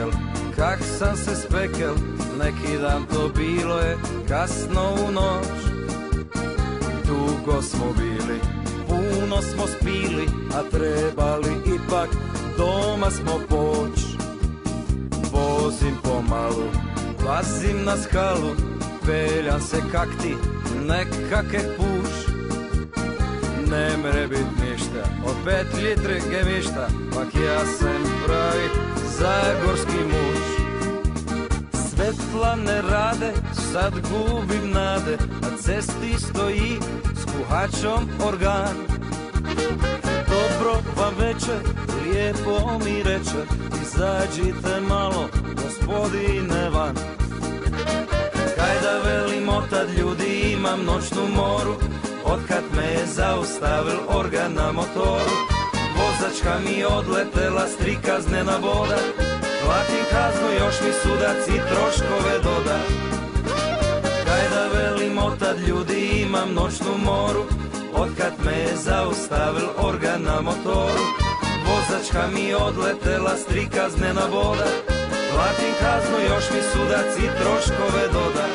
pekel, kak sam se spekel, neki dan to bilo je kasno u noć. Dugo smo bili, puno smo spili, a trebali ipak doma smo poć. Vozim pomalu, pazim na skalu, peljam se kak ti, nekake puš. Ne mre bit ništa, od 5 litri gemišta, pak ja sam pravi zagorski muž. Svetla ne rade, sad gubim nade, na cesti stoji s kuhačom organ. Dobro vam večer, lijepo mi reče, izađite malo, gospodine van. Kaj da velim otad ljudi, imam noćnu moru, otkad me je zaustavil organ na motoru. Vozačka mi odletela, 3 kaznena boda, platim kaznu, još mi sudac i troškove doda. Kaj da velim otad ljudi, imam noćnu moru, otkad me je zaustavil organ na motoru. Vozačka mi odletela, 3 kaznena boda, platim kaznu, još mi sudac i troškove doda.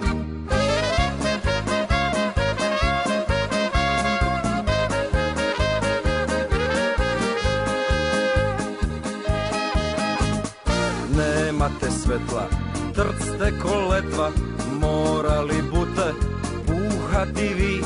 Nemate svetla, trcte ko letva, morali bute puhati vi.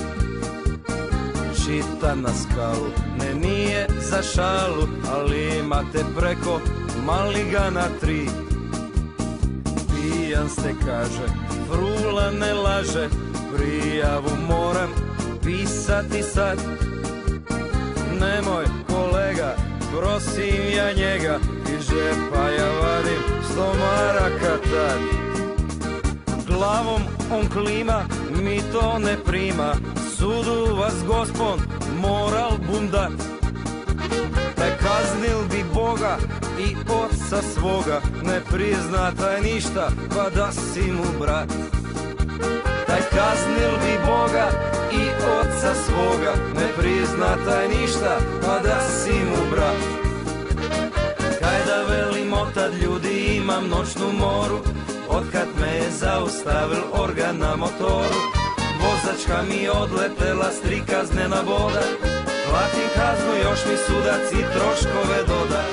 Čita na skalu, ne nije za šalu, ali imate preko maligana 3. Pijan se kaže, frula ne laže, prijavu moram pisati sad. Nemoj kolega, prosim ja njega, iz žepa ja vadim 100 maraka tad. Glavom on klima, mi to ne prima, sudu vas gospon moral bundat. Taj kaznil bi Boga i oca svoga, ne prizna taj ništa, pa da si mu brat. Taj kaznil bi Boga i oca svoga, ne prizna taj ništa, pa da si mu brat. Kaj da velim otad ljudi, imam noćnu moru, otkad me je zaustavil organ na motoru. Vozačka mi odletela, 3 kaznena boda, platim kaznu, još mi sudac i troškove doda.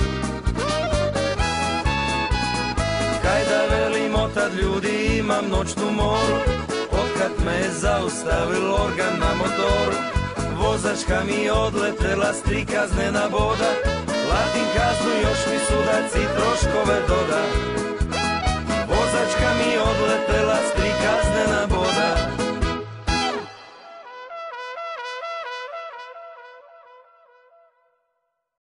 Kaj da velim otad ljudi, imam noćnu moru, otkad me je zaustavil organ na motoru. Vozačka mi odletela, 3 kaznena boda, platim kaznu, još mi sudac i troškove doda.